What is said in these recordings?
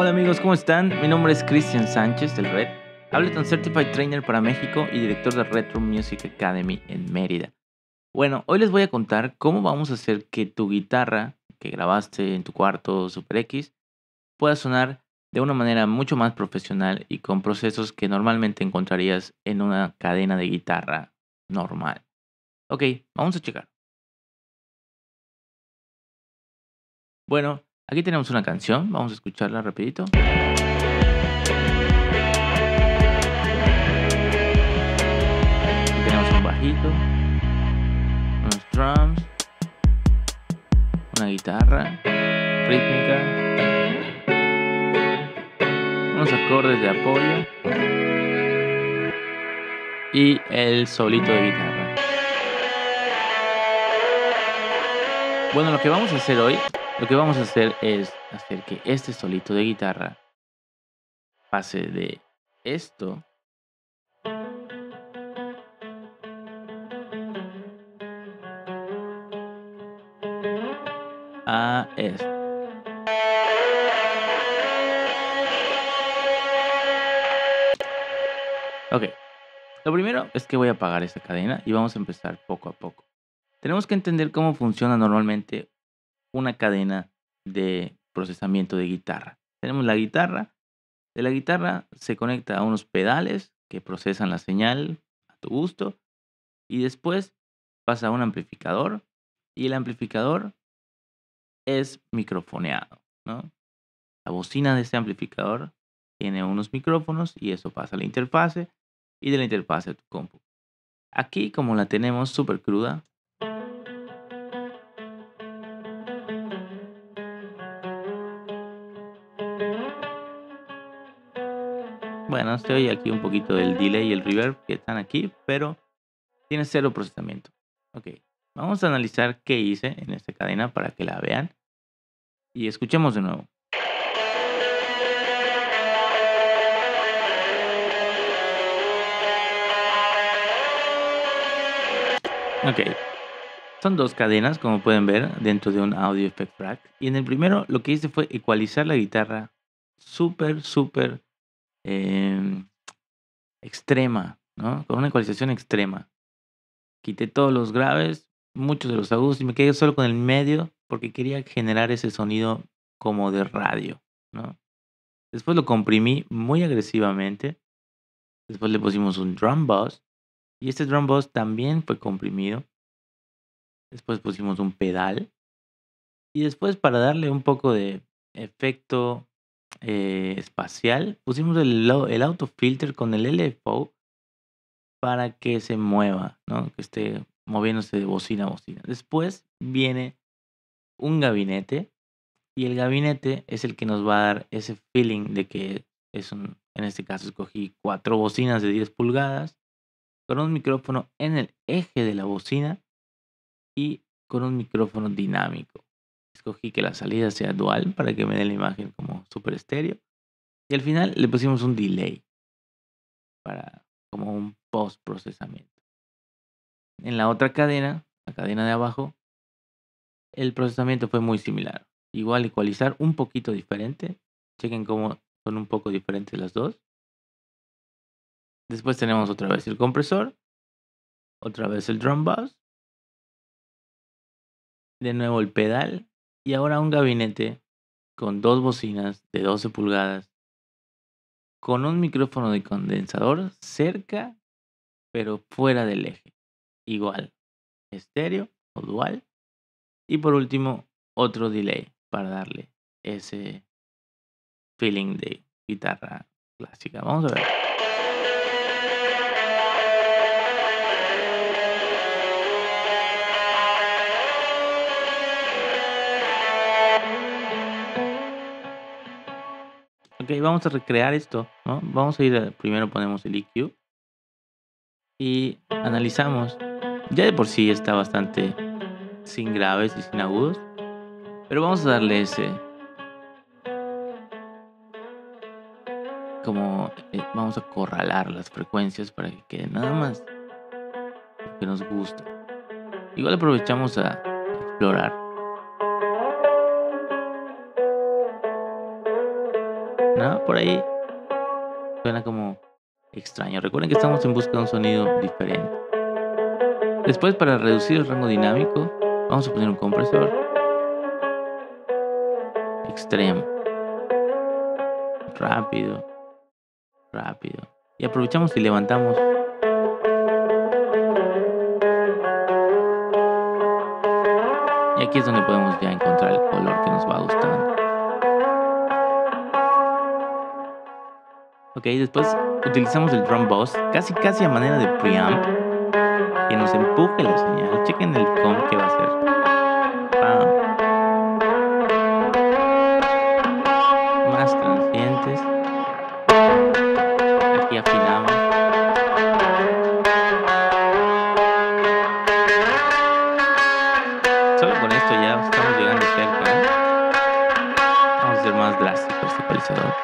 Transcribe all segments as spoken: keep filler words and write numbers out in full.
Hola amigos, ¿cómo están? Mi nombre es Cristian Sánchez del Red, Ableton Certified Trainer para México y director de Retro Music Academy en Mérida. Bueno, hoy les voy a contar cómo vamos a hacer que tu guitarra que grabaste en tu cuarto Super X pueda sonar de una manera mucho más profesional y con procesos que normalmente encontrarías en una cadena de guitarra normal. Ok, vamos a checar. Bueno, aquí tenemos una canción, vamos a escucharla rapidito. Aquí tenemos un bajito, unos drums, una guitarra rítmica, unos acordes de apoyo y el solito de guitarra. Bueno, lo que vamos a hacer hoy, lo que vamos a hacer es hacer que este solito de guitarra pase de esto a esto. Ok, lo primero es que voy a apagar esta cadena y vamos a empezar poco a poco. Tenemos que entender cómo funciona normalmente una cadena de procesamiento de guitarra. Tenemos la guitarra. De la guitarra se conecta a unos pedales que procesan la señal a tu gusto y después pasa a un amplificador y el amplificador es microfoneado, ¿no? La bocina de este amplificador tiene unos micrófonos y eso pasa a la interfase y de la interfase a tu compu. Aquí, como la tenemos súper cruda, bueno, se oye aquí un poquito del delay y el reverb que están aquí, pero tiene cero procesamiento. Ok, vamos a analizar qué hice en esta cadena para que la vean y escuchemos de nuevo. Ok, son dos cadenas, como pueden ver, dentro de un Audio Effect Rack. Y en el primero lo que hice fue ecualizar la guitarra súper, súper eh, extrema, ¿no? Con una ecualización extrema. Quité todos los graves, muchos de los agudos y me quedé solo con el medio porque quería generar ese sonido como de radio, ¿no? Después lo comprimí muy agresivamente. Después le pusimos un drum bus y este drum bus también fue comprimido. Después pusimos un pedal. Y después, para darle un poco de efecto eh, espacial, pusimos el, lau- el auto filter con el L F O para que se mueva, ¿no? Que esté moviéndose de bocina a bocina. Después viene un gabinete y el gabinete es el que nos va a dar ese feeling de que es un, en este caso escogí cuatro bocinas de diez pulgadas con un micrófono en el eje de la bocina y con un micrófono dinámico. Escogí que la salida sea dual para que me dé la imagen como super estéreo. Y al final le pusimos un delay para como un post procesamiento. En la otra cadena, la cadena de abajo, el procesamiento fue muy similar. Igual ecualizar un poquito diferente. Chequen cómo son un poco diferentes las dos. Después tenemos otra vez el compresor, otra vez el drum bus, de nuevo el pedal y ahora un gabinete con dos bocinas de doce pulgadas con un micrófono de condensador cerca pero fuera del eje. Igual, estéreo o dual. Y por último, otro delay para darle ese feeling de guitarra clásica. Vamos a ver. Ok, vamos a recrear esto, ¿no? Vamos a ir, a, primero ponemos el E Q y analizamos. Ya de por sí está bastante sin graves y sin agudos, pero vamos a darle ese, como eh, vamos a acorralar las frecuencias para que quede nada más lo que nos gusta. Igual aprovechamos a explorar. ¿no? Por ahí suena como extraño. Recuerden que estamos en busca de un sonido diferente. Después, para reducir el rango dinámico, vamos a poner un compresor extremo. Rápido, rápido. Y aprovechamos y levantamos. Y aquí es donde podemos ya encontrar el color que nos va gustando. Ok, después utilizamos el drum bus casi casi a manera de preamp, que nos empuje la señal. Chequen el comp que va a hacer. Pam. Más transientes. Aquí afinamos. Solo con esto ya estamos llegando cerca, ¿eh? Vamos a hacer más drástico este ecualizador.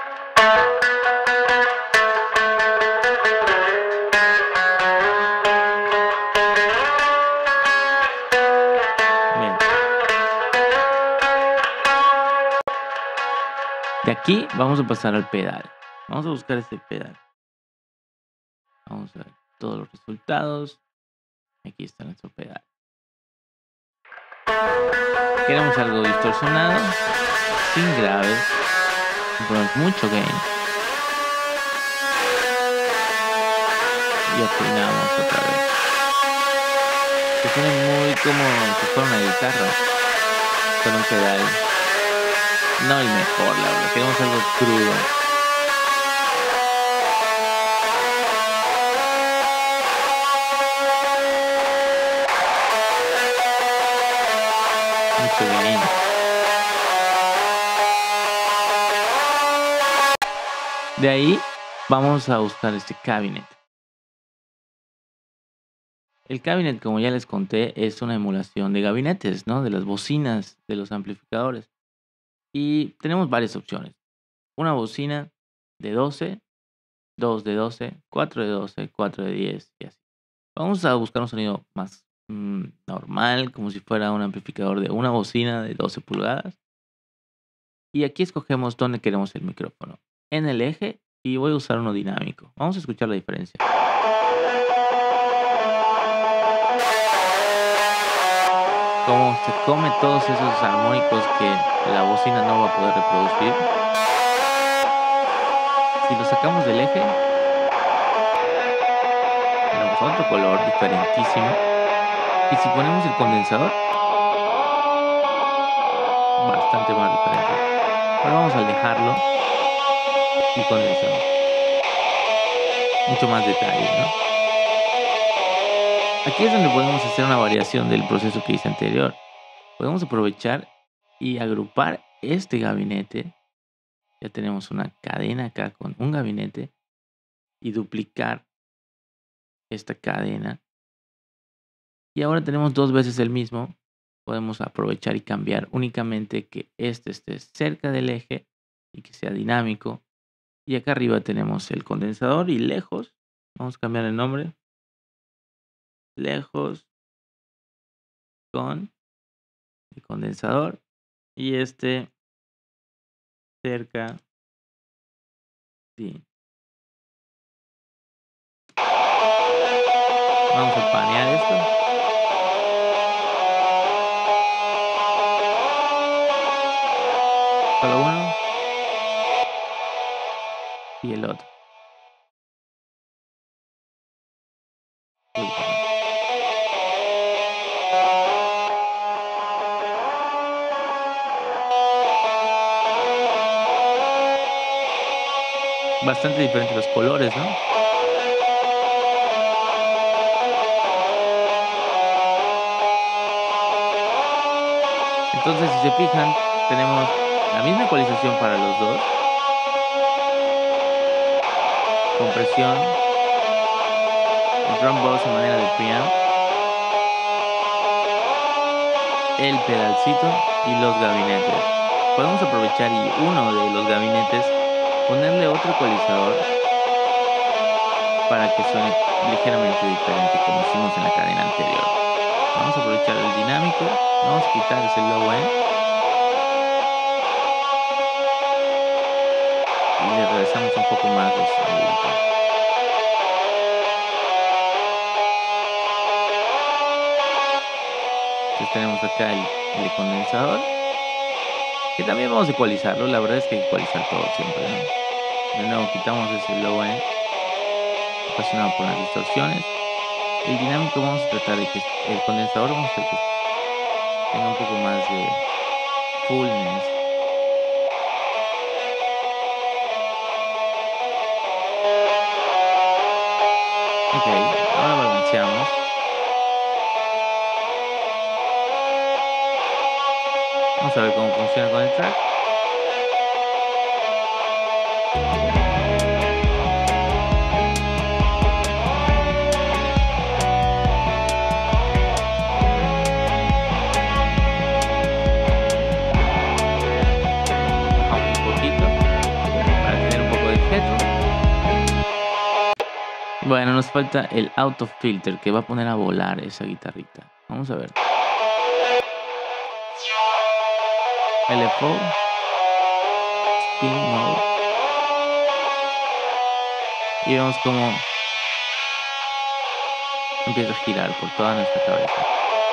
Bien. De aquí vamos a pasar al pedal. Vamos a buscar este pedal. Vamos a ver todos los resultados. Aquí está nuestro pedal. Queremos algo distorsionado, sin graves. Ponemos mucho gain. Y afinamos otra vez. Que suena muy como si fuera una guitarra con un pedal. No el mejor, la verdad. Queremos algo crudo. Mucho gain. De ahí vamos a buscar este cabinet. El cabinet, como ya les conté, es una emulación de gabinetes, ¿no? De las bocinas de los amplificadores. Y tenemos varias opciones. Una bocina de doce, dos de doce, cuatro de doce, cuatro de diez y así. Vamos a buscar un sonido más mmm, normal, como si fuera un amplificador de una bocina de doce pulgadas. Y aquí escogemos dónde queremos el micrófono. En el eje, y voy a usar uno dinámico. Vamos a escuchar la diferencia. Como se come todos esos armónicos que la bocina no va a poder reproducir. Si lo sacamos del eje, tenemos otro color diferentísimo. Y si ponemos el condensador, bastante más diferente. Ahora vamos a alejarlo y condensador. Mucho más detalle, ¿no? Aquí es donde podemos hacer una variación del proceso que hice anterior. Podemos aprovechar y agrupar este gabinete. Ya tenemos una cadena acá con un gabinete. Y duplicar esta cadena. Y ahora tenemos dos veces el mismo. Podemos aprovechar y cambiar únicamente que este esté cerca del eje y que sea dinámico. Y acá arriba tenemos el condensador y lejos. Vamos a cambiar el nombre. Lejos con el condensador y este cerca de. Vamos a panear esto. Solo uno y el otro. Uy, bastante diferentes los colores, ¿no? Entonces, si se fijan, tenemos la misma ecualización para los dos. Compresión, el drum bus en manera de preamp, el pedalcito y los gabinetes. Podemos aprovechar y uno de los gabinetes ponerle otro ecualizador para que suene ligeramente diferente como hicimos en la cadena anterior. Vamos a aprovechar el dinámico, vamos a quitar ese low end ecualizamos un poco más los aguditos. Entonces tenemos acá el, el condensador, que también vamos a ecualizarlo. La verdad es que hay que ecualizar todo siempre, ¿no? De nuevo quitamos ese low end ocasionado por las distorsiones. El dinámico vamos a tratar de que el condensador vamos a hacer que tenga un poco más de fullness. Ok, ahora balanceamos. Vamos a ver cómo funciona con el track. Bajamos un poquito para tener un poco de headroom. Bueno, nos falta el auto filter que va a poner a volar esa guitarrita. Vamos a ver. L F O, Spin Mode, y vemos cómo empieza a girar por toda nuestra cabeza.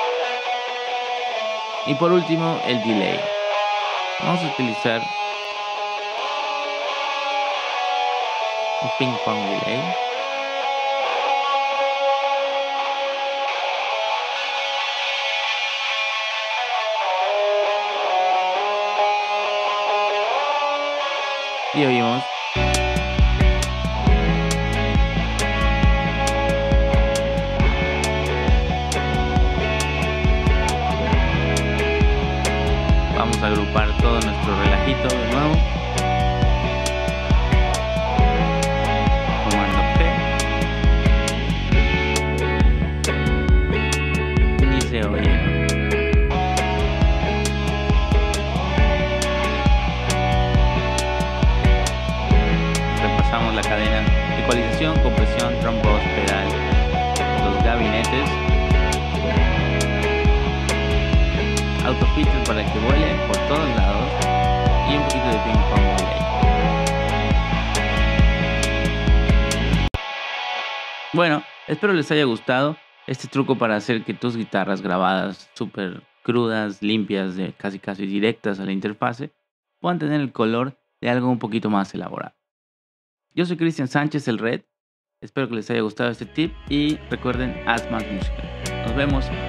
Y por último, el delay. Vamos a utilizar un ping pong delay. Y oímos vamos a agrupar todo nuestro relajito de nuevo. Comando P. Ni se oye. Repasamos la cadena: ecualización, compresión, drum boss, pedal, los gabinetes, autofilter para que vuele por todos lados y un poquito de ping pong delay. Bueno, espero les haya gustado este truco para hacer que tus guitarras grabadas súper crudas, limpias, de casi casi directas a la interfase, puedan tener el color de algo un poquito más elaborado. Yo soy Cristian Sánchez, el Red. Espero que les haya gustado este tip y recuerden, haz más música. Nos vemos.